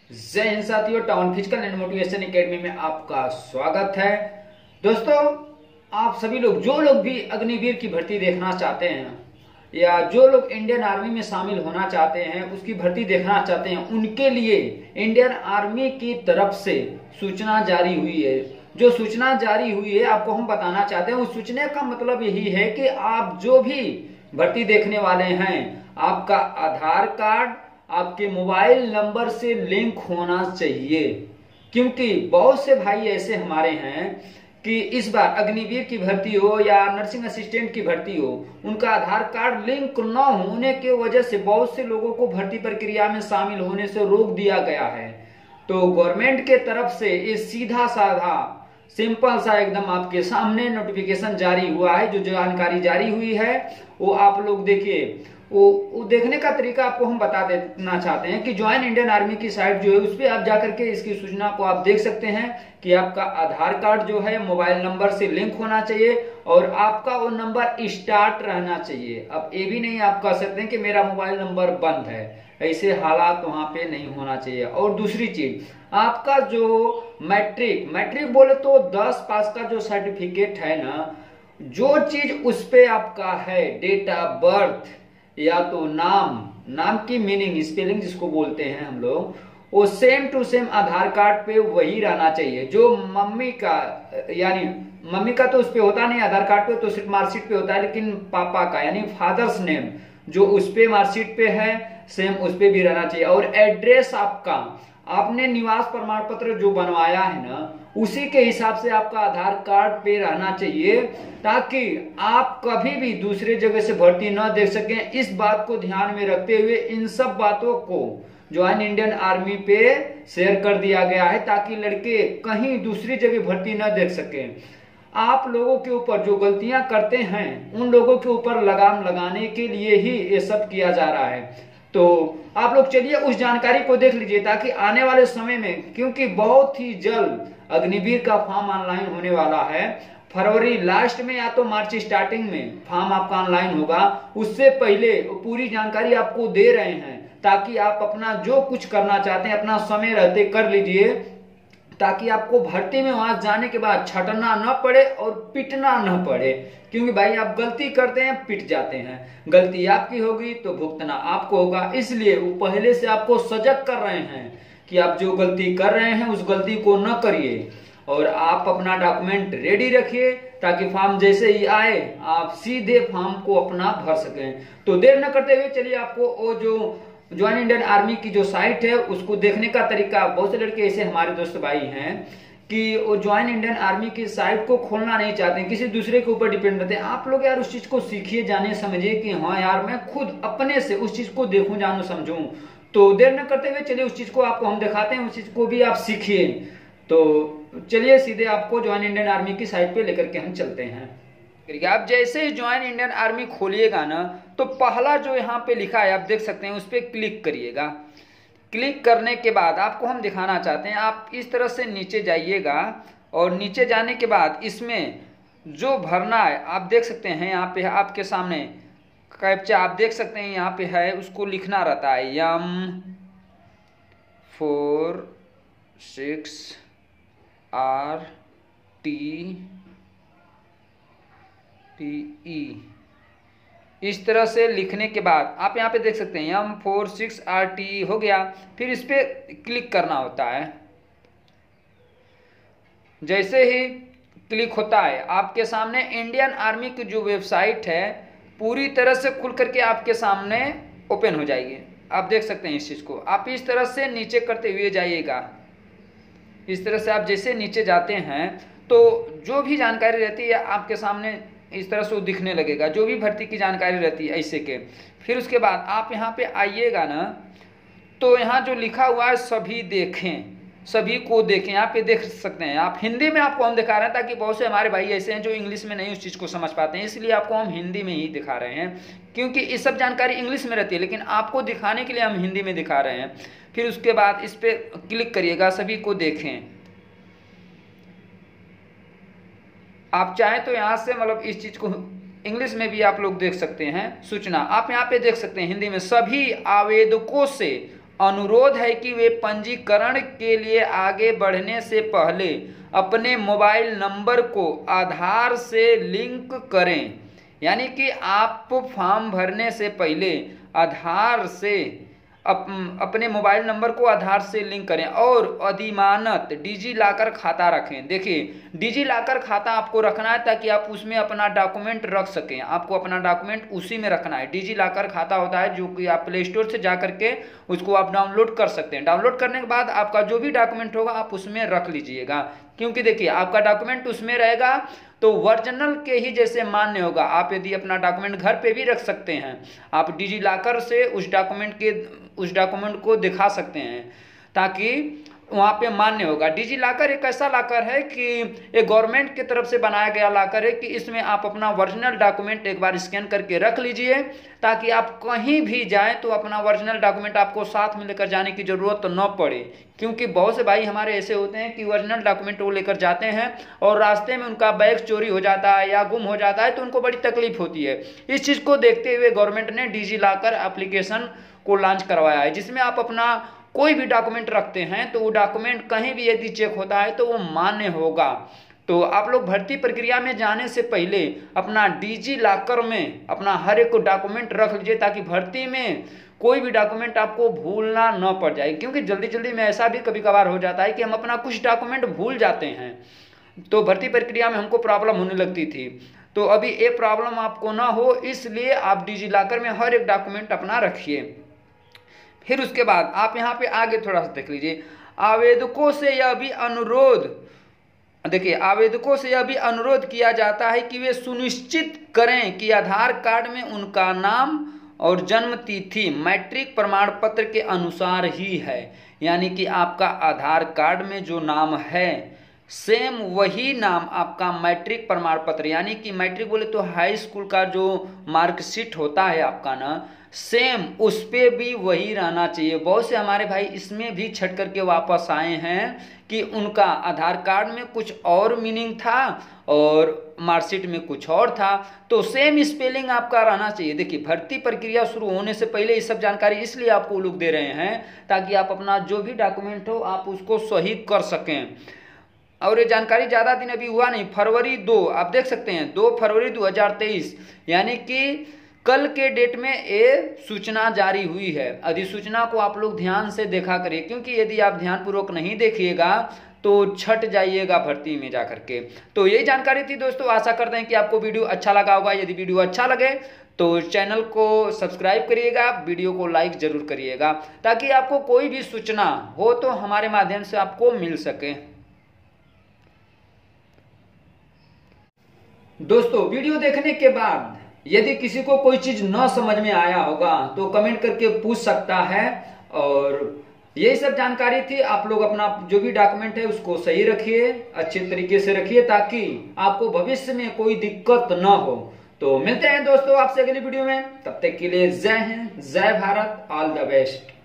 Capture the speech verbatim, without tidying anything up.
जय हिंद साथियों, town physical and motivation academy में आपका स्वागत है। दोस्तों, आप सभी लोग जो लोग भी अग्निवीर की भर्ती देखना चाहते हैं या जो लोग इंडियन आर्मी में शामिल होना चाहते हैं, उसकी भर्ती देखना चाहते हैं, उनके लिए इंडियन आर्मी की तरफ से सूचना जारी हुई है। जो सूचना जारी हुई है आपको हम बताना चाहते हैं। उस सूचना का मतलब यही है कि आप जो भी भर्ती देखने वाले हैं, आपका आधार कार्ड आपके मोबाइल नंबर से लिंक होना चाहिए, क्योंकि बहुत से भाई ऐसे हमारे हैं कि इस बार अग्निवीर की भर्ती हो या नर्सिंग असिस्टेंट की भर्ती हो, उनका आधार कार्ड लिंक न होने के वजह से बहुत से लोगों को भर्ती प्रक्रिया में शामिल होने से रोक दिया गया है। तो गवर्नमेंट के तरफ से ये सीधा साधा सिंपल सा एकदम आपके सामने नोटिफिकेशन जारी हुआ है। जो जानकारी जारी हुई है वो आप लोग देखिए। वो, वो देखने का तरीका आपको हम बता देना चाहते हैं कि ज्वाइन इंडियन आर्मी की साइट जो है उस पर आप जाकर के इसकी सूचना को आप देख सकते हैं कि आपका आधार कार्ड जो है मोबाइल नंबर से लिंक होना चाहिए और आपका वो नंबर स्टार्ट रहना चाहिए। अब ये भी नहीं आप कह सकते हैं कि मेरा मोबाइल नंबर बंद है, ऐसे हालात वहां पे नहीं होना चाहिए। और दूसरी चीज, आपका जो मैट्रिक मैट्रिक बोले तो दस पास का जो सर्टिफिकेट है ना, जो चीज उस पे आपका है, डेट ऑफ बर्थ या तो नाम नाम की मीनिंग स्पेलिंग जिसको बोलते हैं हम लोग, वो same to same Aadhaar card पे वही रहना चाहिए। जो मम्मी का यानी मम्मी का तो उस पे होता नहीं आधार कार्ड पे, तो सिर्फ मार्कशीट पे होता है, लेकिन पापा का यानी फादर्स नेम जो उस पे मार्कशीट पे है सेम उस पे भी रहना चाहिए। और एड्रेस आपका, आपने निवास प्रमाण पत्र जो बनवाया है ना, उसी के हिसाब से आपका आधार कार्ड पे रहना चाहिए, ताकि आप कभी भी दूसरे जगह से भर्ती न देख सकें। इस बात को ध्यान में रखते हुए इन सब बातों को ज्वाइन इंडियन आर्मी पे शेयर कर दिया गया है, ताकि लड़के कहीं दूसरी जगह भर्ती न देख सकें। आप लोगों के ऊपर जो गलतियां करते हैं उन लोगों के ऊपर लगाम लगाने के लिए ही ये सब किया जा रहा है। तो आप लोग चलिए उस जानकारी को देख लीजिए, ताकि आने वाले समय में, क्योंकि बहुत ही जल्द अग्निवीर का फॉर्म ऑनलाइन होने वाला है, फरवरी लास्ट में या तो मार्च स्टार्टिंग में फॉर्म आपका ऑनलाइन होगा। उससे पहले पूरी जानकारी आपको दे रहे हैं, ताकि आप अपना जो कुछ करना चाहते हैं अपना समय रहते कर लीजिए, ताकि आपको भर्ती में वहां जाने के बाद छटना न पड़े और पिटना न पड़े। क्योंकि भाई आप गलती करते हैं पिट जाते हैं, गलती आपकी होगी तो भुगतना आपको होगा। इसलिए वो पहले से आपको सजग कर रहे हैं कि आप जो गलती कर रहे हैं उस गलती को न करिए और आप अपना डॉक्यूमेंट रेडी रखिए, ताकि फॉर्म जैसे ही आए आप सीधे फॉर्म को अपना भर सकें। तो देर न करते हुए चलिए आपको वो जो ज्वाइन इंडियन आर्मी की जो साइट है उसको देखने का तरीका, बहुत से लड़के ऐसे हमारे दोस्त भाई हैं कि वो ज्वाइन इंडियन आर्मी की साइट को खोलना नहीं चाहते, किसी दूसरे के ऊपर डिपेंड रहते हैं। आप लोग यार उस चीज को सीखिए, जानिए, समझिए कि हाँ यार मैं खुद अपने से उस चीज को देखूं, जानूं, समझूं। तो देर न करते हुए चलिए उस चीज को आपको हम दिखाते हैं, उस चीज को भी आप सीखिए। तो चलिए सीधे आपको ज्वाइन इंडियन आर्मी की साइट पे लेकर के हम चलते हैं। आप जैसे ही ज्वाइन इंडियन आर्मी खोलिएगा ना, तो पहला जो यहाँ पे लिखा है आप देख सकते हैं, उस पर क्लिक करिएगा। क्लिक करने के बाद आपको हम दिखाना चाहते हैं, आप इस तरह से नीचे जाइएगा और नीचे जाने के बाद इसमें जो भरना है आप देख सकते हैं, यहाँ पे आपके सामने कैप्चा आप देख सकते हैं यहाँ पे है, उसको लिखना रहता है M four six R T T E. इस तरह से लिखने के बाद आप यहाँ पे देख सकते हैं M four six R T हो गया। फिर इस पे क्लिक करना होता है। जैसे ही क्लिक होता है आपके सामने इंडियन आर्मी की जो वेबसाइट है पूरी तरह से खुल करके आपके सामने ओपन हो जाएगी। आप देख सकते हैं इस चीज को। आप इस तरह से नीचे करते हुए जाइएगा। इस तरह से आप जैसे नीचे जाते हैं तो जो भी जानकारी रहती है आपके सामने इस तरह से वो दिखने लगेगा, जो भी भर्ती की जानकारी रहती है ऐसे के। फिर उसके बाद आप यहाँ पे आइएगा ना, तो यहाँ जो लिखा हुआ है सभी देखें, सभी को देखें, यहाँ पे देख सकते हैं आप। हिंदी में आपको हम दिखा रहे हैं, ताकि बहुत से हमारे भाई ऐसे हैं जो इंग्लिश में नहीं उस चीज़ को समझ पाते हैं, इसलिए आपको हम हिंदी में ही दिखा रहे हैं, क्योंकि ये सब जानकारी इंग्लिश में रहती है, लेकिन आपको दिखाने के लिए हम हिंदी में दिखा रहे हैं। फिर उसके बाद इस पर क्लिक करिएगा, सभी को देखें। आप चाहें तो यहाँ से मतलब इस चीज को इंग्लिश में भी आप लोग देख सकते हैं सूचना। आप यहाँ पे देख सकते हैं हिंदी में, सभी आवेदकों से अनुरोध है कि वे पंजीकरण के लिए आगे बढ़ने से पहले अपने मोबाइल नंबर को आधार से लिंक करें। यानी कि आप फॉर्म भरने से पहले आधार से अप, अपने मोबाइल नंबर को आधार से लिंक करें और अधिमानत डिजी लॉकर खाता रखें। देखिए, डिजी लॉकर खाता आपको रखना है ताकि आप उसमें अपना डॉक्यूमेंट रख सकें। आपको अपना डॉक्यूमेंट उसी में रखना है। डिजी लॉकर खाता होता है जो कि आप प्ले स्टोर से जा करके उसको आप डाउनलोड कर सकते हैं। डाउनलोड करने के बाद आपका जो भी डॉक्यूमेंट होगा आप उसमें रख लीजिएगा, क्योंकि देखिए आपका डॉक्यूमेंट उसमें रहेगा तो ओरिजिनल के ही जैसे मान्य होगा। आप यदि अपना डॉक्यूमेंट घर पे भी रख सकते हैं, आप डिजी लॉकर से उस डॉक्यूमेंट के उस डॉक्यूमेंट को दिखा सकते हैं ताकि वहाँ पे मान्य होगा। डिजी लॉकर एक ऐसा लॉकर है कि एक गवर्नमेंट की तरफ से बनाया गया लॉकर है कि इसमें आप अपना ओरिजिनल डॉक्यूमेंट एक बार स्कैन करके रख लीजिए ताकि आप कहीं भी जाएं तो अपना ओरिजिनल डॉक्यूमेंट आपको साथ में लेकर जाने की ज़रूरत तो न पड़े। क्योंकि बहुत से भाई हमारे ऐसे होते हैं कि ओरिजिनल डॉक्यूमेंट वो लेकर जाते हैं और रास्ते में उनका बैग चोरी हो जाता है या गुम हो जाता है तो उनको बड़ी तकलीफ होती है। इस चीज़ को देखते हुए गवर्नमेंट ने डिजी लॉकर एप्लीकेशन को लॉन्च करवाया है, जिसमें आप अपना कोई भी डॉक्यूमेंट रखते हैं तो वो डॉक्यूमेंट कहीं भी यदि चेक होता है तो वो मान्य होगा। तो आप लोग भर्ती प्रक्रिया में जाने से पहले अपना डिजी लॉकर में अपना हर एक डॉक्यूमेंट रख लीजिए ताकि भर्ती में कोई भी डॉक्यूमेंट आपको भूलना न पड़ जाए। क्योंकि जल्दी जल्दी में ऐसा भी कभी कभार हो जाता है कि हम अपना कुछ डॉक्यूमेंट भूल जाते हैं, तो भर्ती प्रक्रिया में हमको प्रॉब्लम होने लगती थी। तो अभी ये प्रॉब्लम आपको ना हो इसलिए आप डिजी लॉकर में हर एक डॉक्यूमेंट अपना रखिए। फिर उसके बाद आप यहाँ पे आगे थोड़ा सा देख लीजिए, आवेदकों से यह भी अनुरोध देखिए आवेदकों से यह भी अनुरोध किया जाता है कि वे सुनिश्चित करें कि आधार कार्ड में उनका नाम और जन्म तिथि मैट्रिक प्रमाण पत्र के अनुसार ही है। यानी कि आपका आधार कार्ड में जो नाम है सेम वही नाम आपका मैट्रिक प्रमाण पत्र, यानी कि मैट्रिक बोले तो हाई स्कूल का जो मार्कशीट होता है आपका ना, सेम उस पर भी वही रहना चाहिए। बहुत से हमारे भाई इसमें भी छट करके वापस आए हैं कि उनका आधार कार्ड में कुछ और मीनिंग था और मार्कशीट में कुछ और था, तो सेम स्पेलिंग आपका रहना चाहिए। देखिए, भर्ती प्रक्रिया शुरू होने से पहले ये सब जानकारी इसलिए आपको लोग दे रहे हैं ताकि आप अपना जो भी डॉक्यूमेंट हो आप उसको सही कर सकें। और ये जानकारी ज़्यादा दिन अभी हुआ नहीं, फरवरी दो आप देख सकते हैं, दो फरवरी दो हज़ार तेईस यानी कि कल के डेट में ये सूचना जारी हुई है। अधिसूचना को आप लोग ध्यान से देखा करिए, क्योंकि यदि आप ध्यानपूर्वक नहीं देखिएगा तो छट जाइएगा भर्ती में जा करके। तो यही जानकारी थी दोस्तों, आशा करते हैं कि आपको वीडियो अच्छा लगा होगा। यदि वीडियो अच्छा लगे तो चैनल को सब्सक्राइब करिएगा, वीडियो को लाइक जरूर करिएगा ताकि आपको कोई भी सूचना हो तो हमारे माध्यम से आपको मिल सके। दोस्तों, वीडियो देखने के बाद यदि किसी को कोई चीज न समझ में आया होगा तो कमेंट करके पूछ सकता है। और यही सब जानकारी थी। आप लोग अपना जो भी डॉक्यूमेंट है उसको सही रखिए, अच्छे तरीके से रखिए ताकि आपको भविष्य में कोई दिक्कत न हो। तो मिलते हैं दोस्तों आपसे अगली वीडियो में, तब तक के लिए जय हिंद, जय भारत, ऑल द बेस्ट।